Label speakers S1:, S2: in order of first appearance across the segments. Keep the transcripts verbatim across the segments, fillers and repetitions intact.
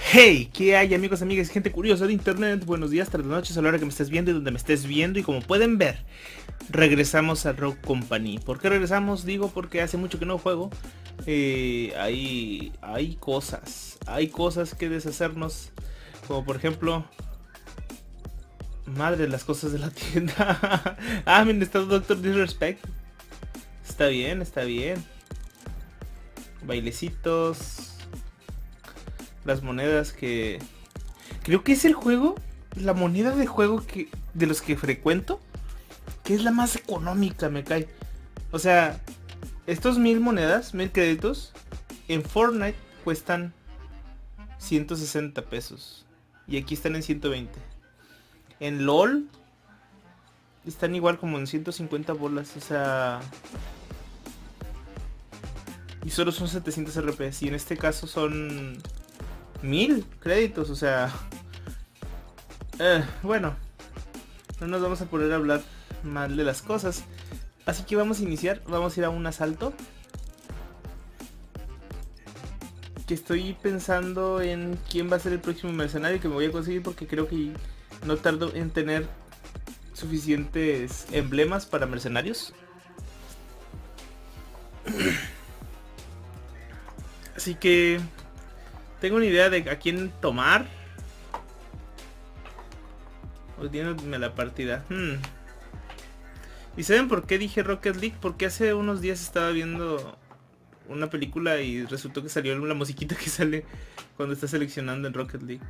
S1: Hey, ¿qué hay, amigos, amigas, gente curiosa de internet? Buenos días, tardes, noches, a la hora que me estés viendo y donde me estés viendo. Y como pueden ver, regresamos a Rogue Company. ¿Por qué regresamos? Digo porque hace mucho que no juego. eh, hay, hay cosas, hay cosas que deshacernos. Como por ejemplo, madre, las cosas de la tienda. Ah, miren, está Doctor Disrespect. Está bien, está bien. Bailecitos. Las monedas que... Creo que es el juego, la moneda de juego que de los que frecuento, que es la más económica, me cae. O sea, estos mil monedas, mil créditos, en Fortnite cuestan ciento sesenta pesos. Y aquí están en ciento veinte. En LOL están igual como en ciento cincuenta bolas, o sea... Y solo son setecientos R P. Y en este caso son mil créditos, o sea... Eh, bueno, no nos vamos a poner a hablar mal de las cosas. Así que vamos a iniciar, vamos a ir a un asalto. Que estoy pensando en quién va a ser el próximo mercenario que me voy a conseguir, porque creo que no tardo en tener suficientes emblemas para mercenarios. Así que tengo una idea de a quién tomar. Odiándome la partida. Hmm. ¿Y saben por qué dije Rocket League? Porque hace unos días estaba viendo una película y resultó que salió la musiquita que sale cuando está seleccionando en Rocket League.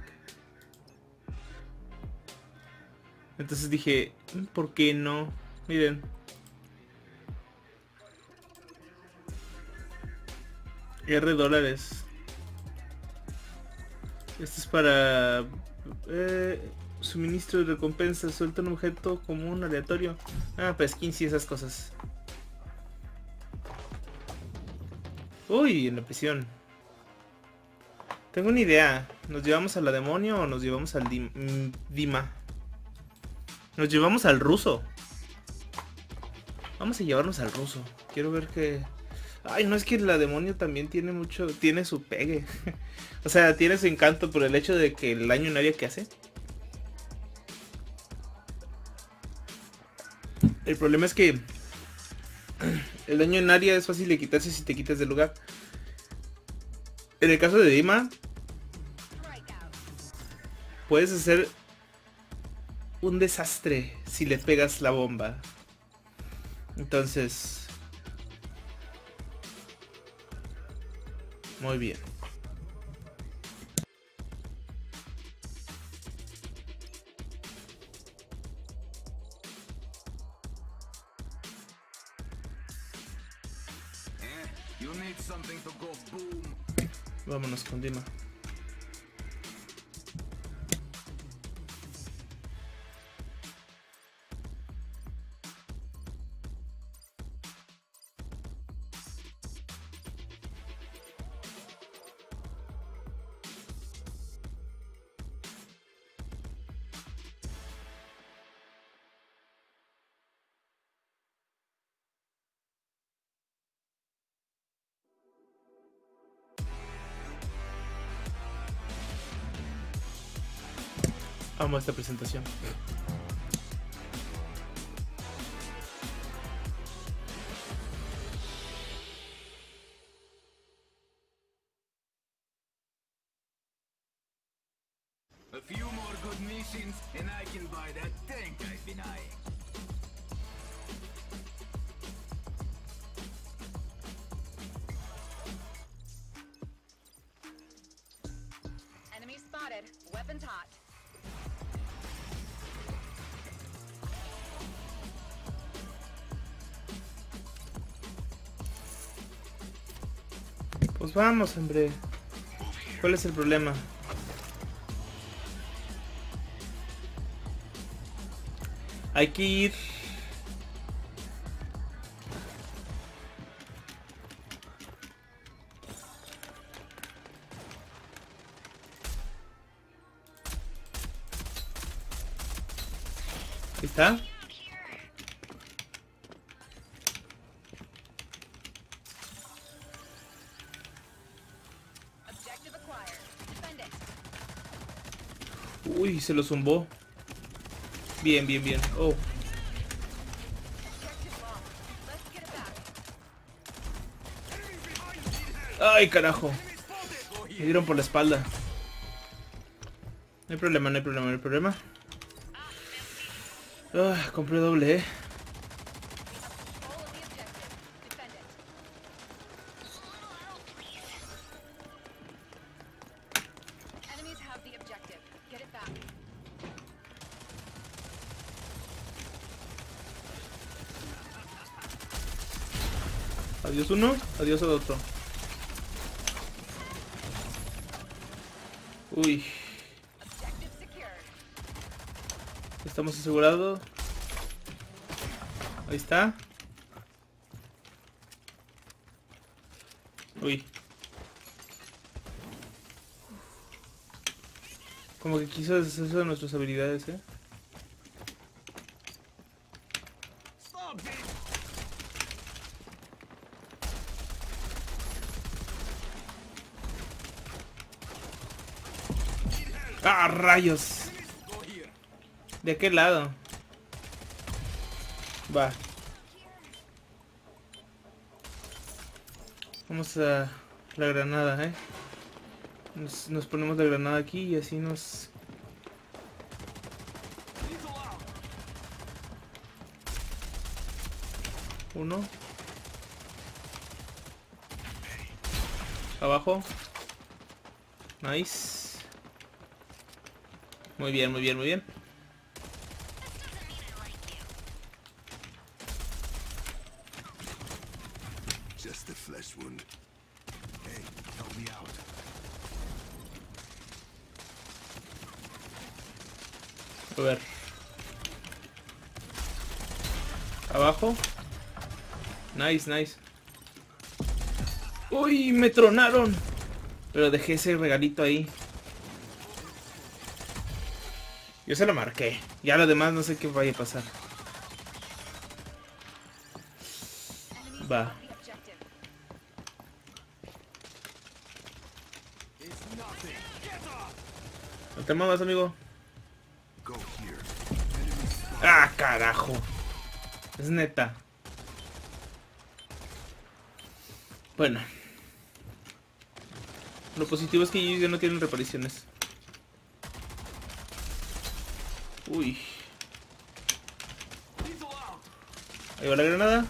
S1: Entonces dije, ¿por qué no? Miren. R dólares. Esto es para... Eh, suministro de recompensas. Suelta un objeto común aleatorio. Ah, para skins y esas cosas. Uy, en la prisión. Tengo una idea. ¿Nos llevamos a la demonio o nos llevamos al Dim mm, Dima? Nos llevamos al ruso. Vamos a llevarnos al ruso. Quiero ver que... Ay, no, es que la demonio también tiene mucho... Tiene su pegue. O sea, tiene su encanto por el hecho de que el daño en área que hace. El problema es que... El daño en área es fácil de quitarse si te quitas del lugar. En el caso de Dima... Puedes hacer... un desastre si le pegas la bomba. Entonces... Muy bien. Vámonos con Dima. Amo esta presentación.
S2: A few more good missions and I can buy that tank I've been eyeing.
S3: Enemy spotted. Weapons hot.
S1: Pues vamos, hombre. ¿Cuál es el problema? Hay que ir... Ahí está.
S3: Objective acquired. Defend it.
S1: Uy, se lo zumbó. Bien, bien, bien. Oh.
S3: Objective lost. Let's get it back.
S1: Ay, carajo. Me dieron por la espalda. No hay problema, no hay problema, no hay problema. Ah, compré doble, eh.
S3: Control of the objective. Defend it. Enemies have the objective. Get it back.
S1: Adiós uno, adiós al otro. Uy,
S3: Objective secured.
S1: estamos asegurados. Ahí está. Uy. Como que quiso deshacerse de nuestras habilidades, eh. ¡Ah, rayos! ¿De qué lado? Va. Vamos a la granada, eh. Nos, nos ponemos la granada aquí y así nos... Uno. Abajo. Nice. Muy bien, muy bien, muy bien.
S2: Just a flesh wound. Hey, help me out.
S1: A ver. Abajo. Nice, nice. Uy, me tronaron. Pero dejé ese regalito ahí. Yo se lo marqué. Ya lo demás no sé qué vaya a pasar.
S3: Enemies
S1: Va.
S3: have the objective.
S2: It's nothing. Get up.
S1: No te muevas, amigo.
S2: Go here.
S1: Ah, carajo. Es neta. Bueno. Lo positivo es que ellos ya no tienen reparaciones. Uy. Ahí va la granada.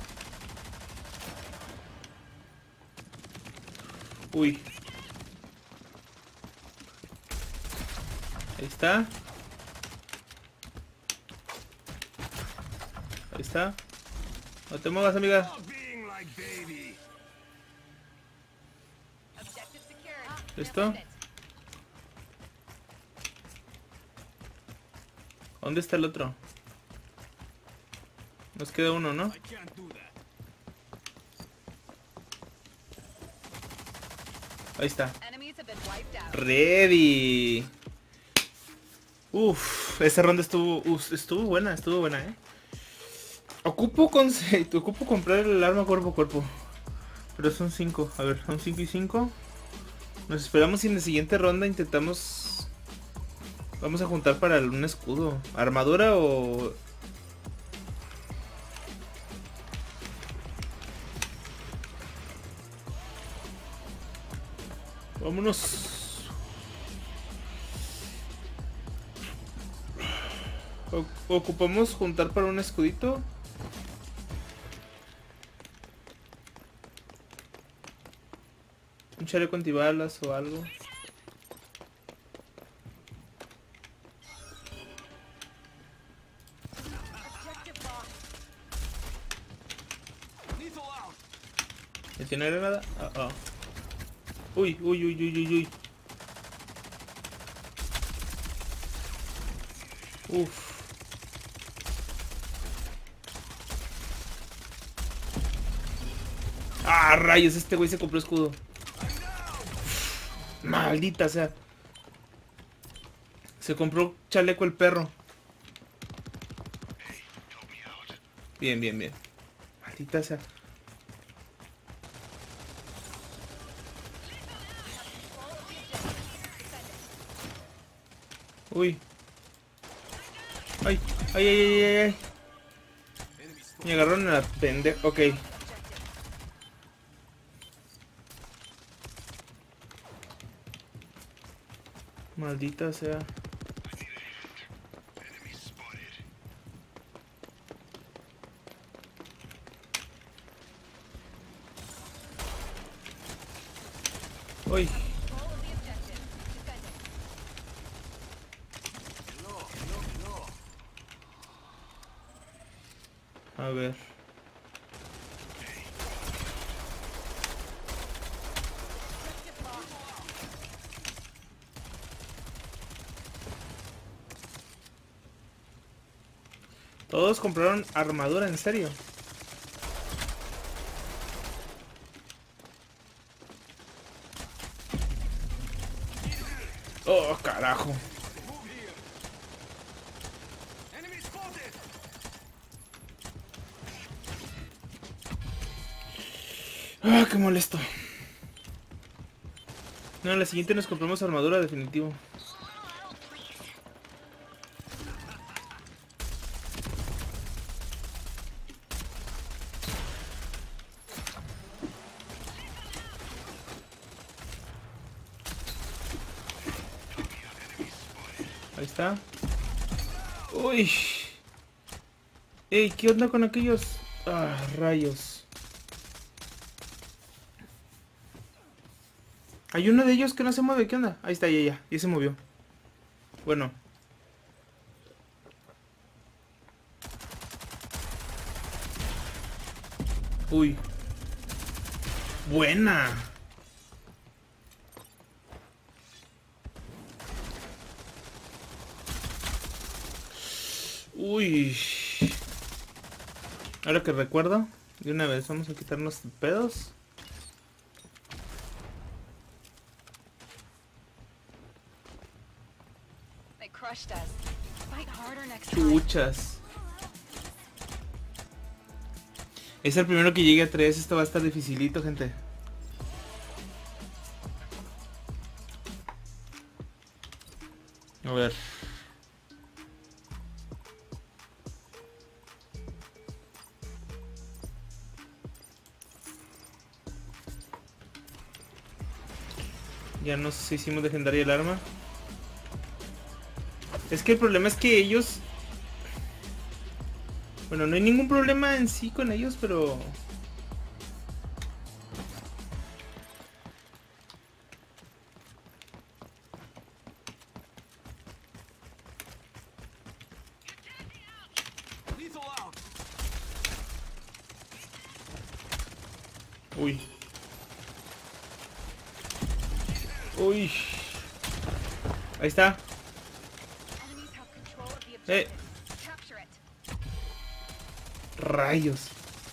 S1: Uy. Ahí está. Ahí está. No te muevas, amiga.
S2: Stop being like baby.
S3: Objective secured.
S1: ¿Listo?
S3: Defend it.
S1: ¿Dónde está el otro? Nos queda uno, ¿no?
S2: I can't do that.
S1: Ahí está.
S3: Enemies have been wiped out.
S1: Ready. Uf, esa ronda estuvo uf, estuvo buena, estuvo buena, eh. Ocupo con ocupo comprar el arma cuerpo a cuerpo. Pero son cinco. A ver, son cinco y cinco. Nos esperamos y en la siguiente ronda intentamos. Vamos a juntar para un escudo. ¿Armadura o...? Vámonos. O- ocupamos juntar para un escudito. Un chaleco antibalas o algo.
S3: Objective lost.
S2: Lethal out.
S1: ¿Me tiene granada? Ah, ah. Uy, uy, uy, uy, uy, uy. Uf. Ah, rayos, este güey se compró escudo. Maldita sea. Se compró chaleco el perro. Bien, bien, bien. Maldita sea. Uy, Ay, ay, ay, ay, ay, ay. Me agarraron a la pendeja. Ok. Maldita sea. Uy. A ver. Todos compraron armadura, en serio. Oh, carajo. Ah, qué molesto. No, en la siguiente nos compramos armadura, definitivo. Ahí está. Uy. Ey, ¿qué onda con aquellos? Ah, rayos. Hay uno de ellos que no se mueve, ¿qué onda? Ahí está, ya, ya, ya se movió. Bueno. Uy. Buena. Uy. Ahora que recuerdo, de una vez vamos a quitarnos pedos.
S3: They crushed us. Fight harder next time.
S1: Chuchas. Es el primero que llegue a tres. Esto va a estar dificilito, gente. A ver. Ya nos hicimos legendaria el arma. Es que el problema es que ellos... Bueno, no hay ningún problema en sí con ellos, pero... Uy. Uy. Ahí está.
S3: Enemies have control of the
S1: Eh.
S3: objective. Capture it.
S1: Rayos.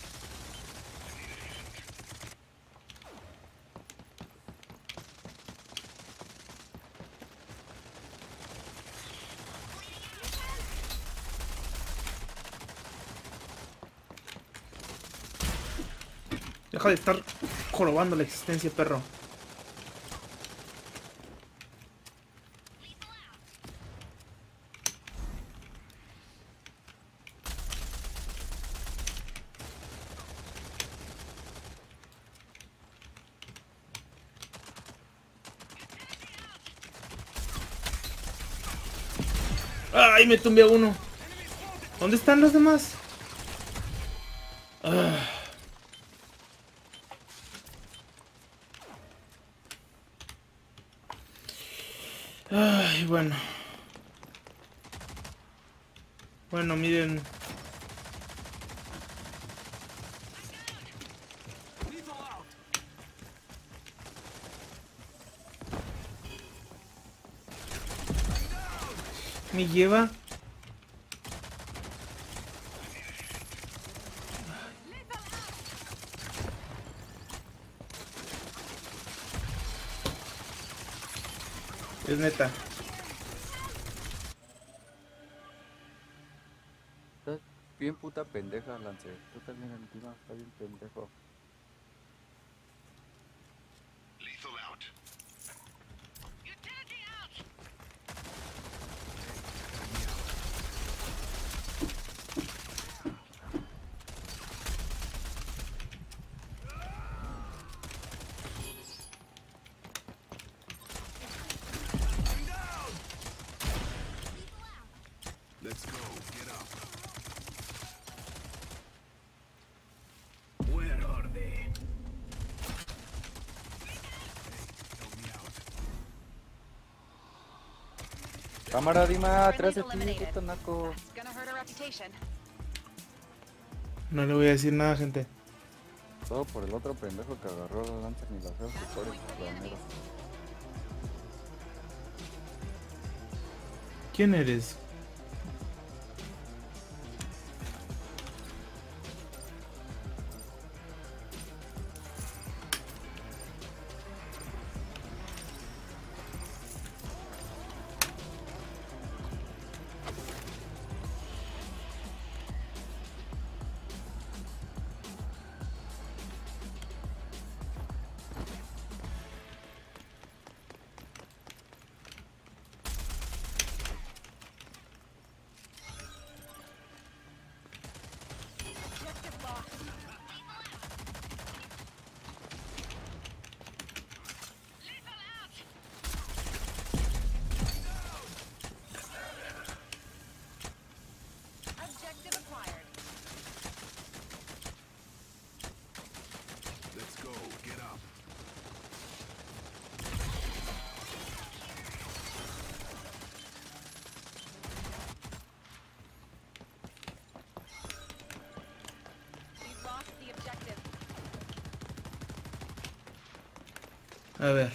S1: Deja de estar jorobando la existencia, perro. ¡Ay, me tumbé a uno! ¿Dónde están los demás? Ah. Ay, bueno. Bueno, miren. Me lleva. Es neta.
S4: Estás bien puta pendeja, Lance. Tú también encima estás bien pendejo. Cámara, Dima, atrás de
S3: Friendlies
S4: ti,
S3: eliminated.
S4: puto naco.
S3: That's gonna hurt our reputation.
S1: No le voy a decir nada, gente.
S4: Todo por el otro pendejo que agarró la lanza ni la feo, por el planero.
S1: ¿Quién eres?
S3: Objective lost. Objective acquired.
S2: Let's go. Get up.
S3: We've lost the objective.
S1: A ver.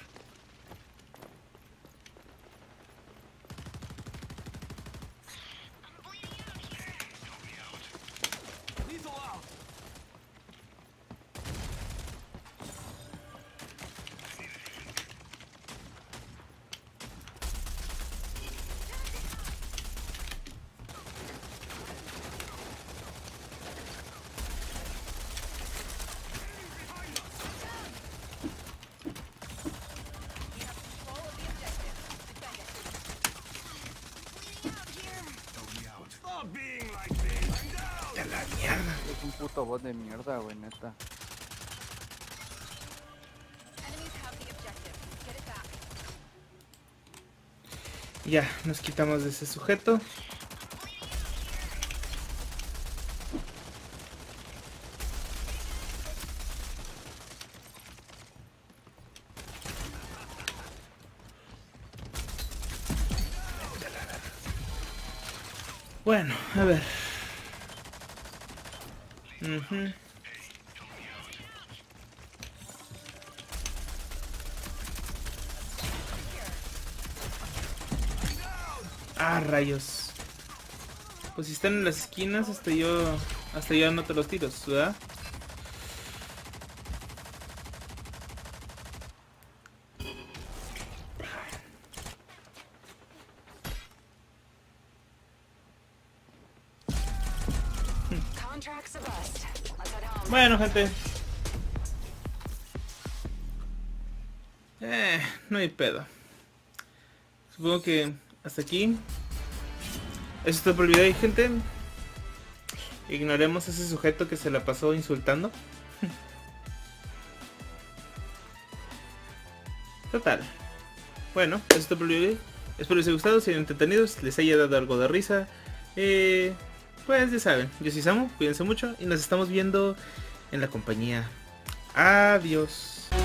S2: Lethal out.
S3: We have control of the objective. Defend it.
S2: Help me out. Stop being like this. I'm down.
S1: A la mierda.
S4: Es un puto bot de mierda, güey, neta.
S3: Enemies have the objective. Get it back.
S1: Ya, nos quitamos de ese sujeto. Bueno, a ver. Ujú. Ah, rayos. Pues si están en las esquinas, hasta yo hasta yo anoto los tiros, ¿verdad?
S3: Contracts a bust. Let's head home.
S1: Bueno, gente. Eh, no hay pedo. Supongo que hasta aquí. Eso es todo por el video, gente. Ignoremos a ese sujeto que se la pasó insultando. Total. Bueno, eso es todo por el video. Espero les haya gustado, si hayan entretenidos, les haya dado algo de risa. Eh, pues ya saben, yo soy Samu, cuídense mucho y nos estamos viendo en la compañía. Adiós.